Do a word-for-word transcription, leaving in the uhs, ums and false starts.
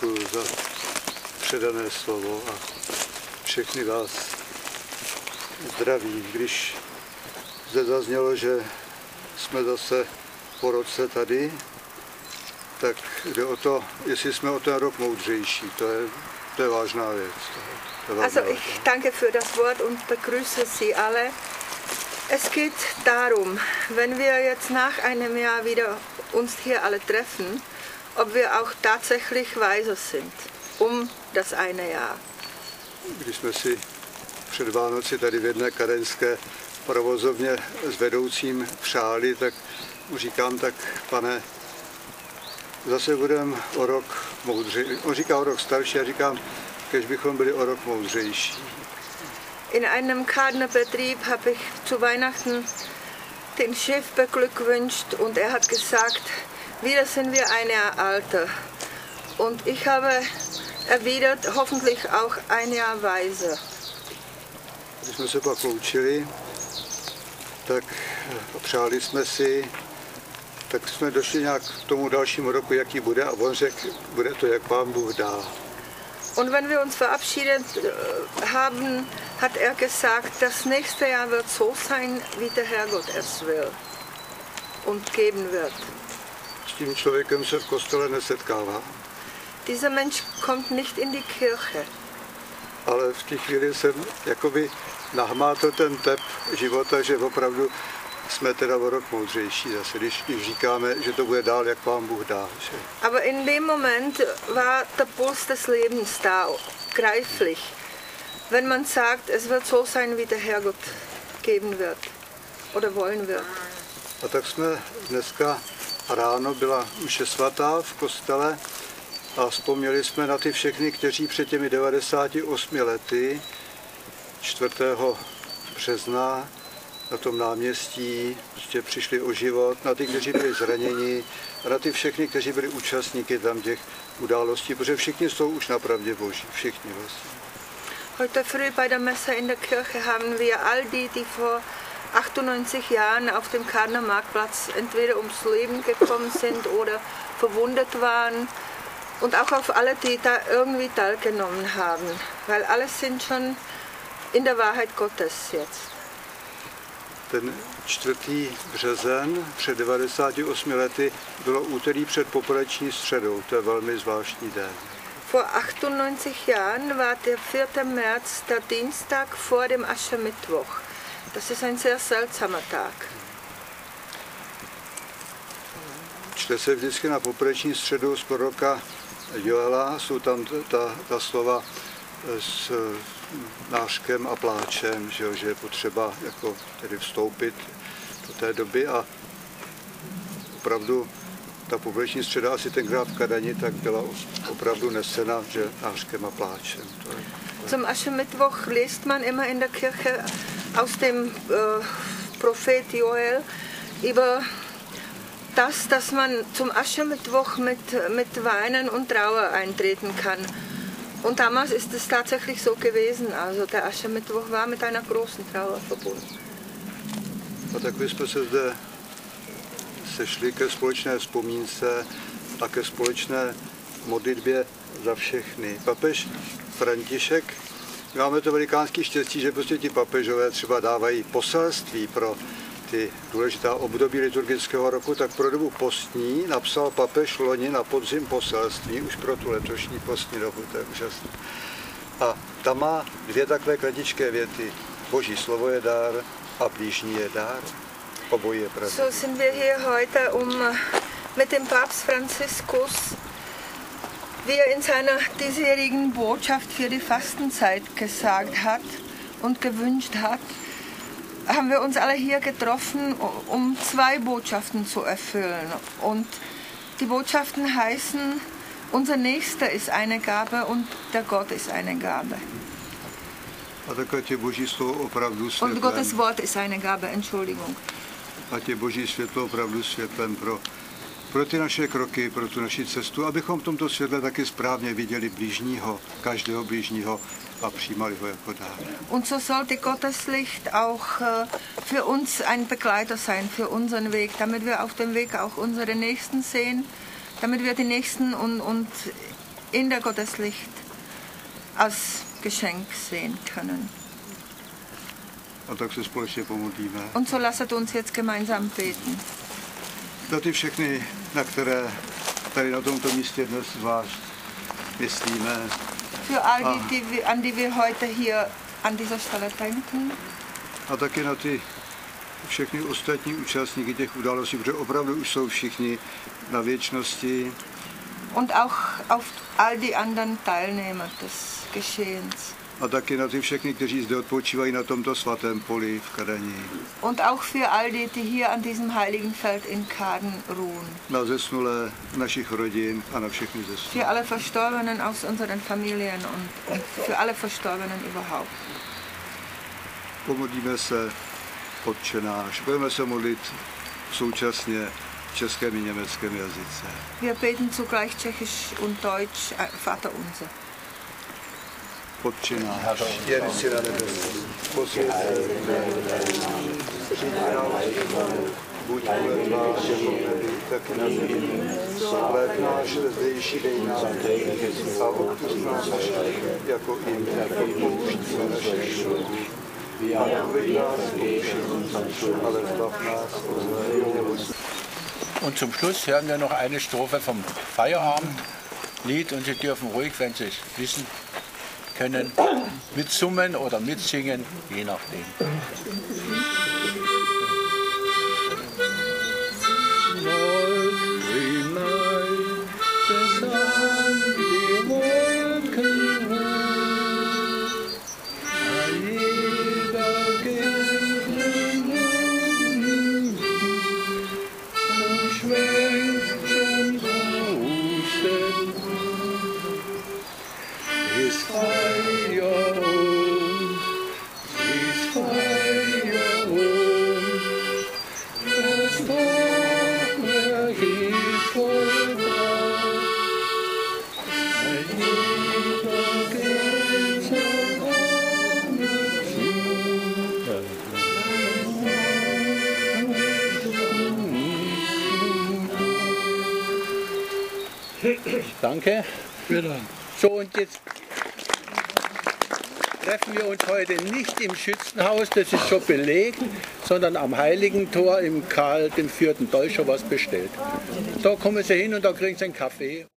děkuji za předané slovo a všechny vás zdravím. Když zde zaznělo, že jsme zase po roce tady, tak jde o to, jestli jsme o ten rok moudřejší. To je, to je vážná věc. To je vážná Also ich danke für das Wort und begrüße Sie alle. Es geht darum, wenn wir jetzt nach einem Jahr wieder uns hier alle treffen, ob wir auch tatsächlich weiser sind um das eine Jahr. Když jsme si před Vánoci tady v jedné karenské provozovně s vedoucím přáli, tak mu říkám, tak pane, zase budeme o rok moudřejší. On říká o rok starší a říkám, kež bychom byli o rok moudřejší. In einem Gärtnerbetrieb habe ich zu Weihnachten den Chef beglückwünscht und er hat gesagt, wieder sind wir ein Jahr älter. Und ich habe erwidert, hoffentlich auch ein Jahr weiser. Když jsme se pak loučili, tak přáli jsme si, tak jsme došli nějak k tomu dalšímu roku, jaký bude, a on řekl, bude to, jak Pán Bůh dá. Und wenn wir uns verabschiedet haben, hat er gesagt, das nächste Jahr wird so sein, wie der Herrgott es will und geben wird. S tím člověkem se v kostele nesetkává. Dieser Mensch kommt nicht in die Kirche. Ale v té chvíli jsem jakoby nahmátl ten tep života, že opravdu jsme teda o rok moudřejší zase, když, když říkáme, že to bude dál, jak Pán Bůh dá. Že? Aber in dem Moment war der Puls des Lebens da, greiflich. Wenn man sagt, es wird so sein, wie der Herrgott geben wird oder wollen wird. A tak jsme dneska ráno, byla mše svatá v kostele a vzpomněli jsme na ty všechny, kteří před těmi devadesáti osmi lety čtvrtého března na tom náměstí prostě přišli o život, na ty, kteří byli zraněni, a na ty všechny, kteří byli účastníky tam těch událostí, protože všichni jsou už na pravdě Boží, všichni vlastně. Heute früh bei der Messe in der Kirche haben wir all die, die vor achtundneunzig Jahren auf dem Gärtner Marktplatz entweder ums Leben gekommen sind oder verwundet waren, und auch auf alle, die da irgendwie teilgenommen haben, weil alle sind schon in der Wahrheit Gottes jetzt. Ten čtvrtý březen před devadesáti osmi lety bylo úterý před popeleční středou, to je velmi zvláštní den. Vor achtundneunzig Jahren war der vierte März der Dienstag vor dem Aschermittwoch. Das ist ein sehr seltsamer Tag. Čte se vždycky na popeleční středu z proroka Joela, jsou tam ta, ta slova s nářkem a pláčem, že, že je potřeba jako tedy vstoupit do té doby, a opravdu ta popeleční středa asi tenkrát v Kadani tak byla opravdu nesena, že nářkem a pláčem. To je, to je. Zum Aschermittwoch liest man immer in der Kirche aus dem äh, Prophet Joel über das, dass man zum Aschermittwoch mit, mit Weinen und Trauer eintreten kann. Und damals ist es tatsächlich so gewesen, also der Aschermittwoch war mit einer großen Trauer verbunden. A tak my jsme se zde sešli ke společné vzpomínce a ke společné modlitbě za všechny. Papež František, máme to velikánský štěstí, že prostě ti papežové třeba dávají poselství pro ty důležitá období liturgického roku, tak pro dobu postní napsal papež loni na podzim poselství už pro tu letošní postní dobu, to je úžasné. A tam má dvě takové kratičké věty. Boží slovo je dár a blížní je dár. Obojí je pravda. So sind wir hier heute, um mit dem Papst Franziskus, wie er in seiner diesjährigen Botschaft für die Fastenzeit gesagt hat und gewünscht hat, haben wir uns alle hier getroffen, um zwei Botschaften zu erfüllen. Und die Botschaften heißen, unser Nächster ist eine Gabe und der Gott ist eine Gabe. Und Gottes Wort ist eine Gabe, Entschuldigung. Ať je Boží světlo opravdu světlem pro, pro ty naše kroky, pro tu naši cestu, abychom v tomto světle taky správně viděli blížního, každého blížního, a přijímali ho jako dár. Und so sollte Gottes Licht auch für uns ein Begleiter sein, für unseren Weg, damit wir auf dem Weg auch unsere Nächsten sehen, damit wir die Nächsten und, und in der Gotteslicht als Geschenk sehen können. A tak se společně pomodlíme. Und so lasset uns jetzt gemeinsam beten. Za ty všechny, na které tady na tomto místě dnes zvlášť myslíme. Für all die, die, wir- an die wir heute hier an dieser Stelle denken. A taky na ty všechny ostatní účastníky těch událostí, protože opravdu už jsou všichni na věčnosti. Und auch auf all die anderen Teilnehmer des Geschehens. A taky na ty všechny, kteří zde odpočívají na tomto svatém poli v Kadani. Und auch für all die, die hier an diesem heiligen Feld in Kaden ruhen. Na zesnulé našich rodin a na všechny Für zesnulé. alle Verstorbenen aus unseren Familien und, und für alle Verstorbenen überhaupt. Pomodlíme se Otče náš. Budeme se modlit současně v českém i německém jazyce. Wir beten zugleich Tschechisch und Deutsch, äh, Vater unser. Otče náš, jen si na nebesích, posvěcen přijď nám, buď vůle tvá, jako v nebi, tak i na zemi. Chléb náš zdejší dej nám a odpusť nám naše, jako i my odpouštíme naše školy. A neuveď nás pokušení, ale zbav nás od zlého. Und zum Schluss hören wir noch eine Strophe vom Feierabendlied und Sie dürfen ruhig, wenn Sie es wissen können, mitsummen oder mitsingen, je nachdem. Danke. So, und jetzt treffen wir uns heute nicht im Schützenhaus, das ist schon belegt, sondern am Heiligen Tor im Karl dem vierten. Da ist schon was bestellt. Da kommen Sie hin und da kriegen Sie einen Kaffee.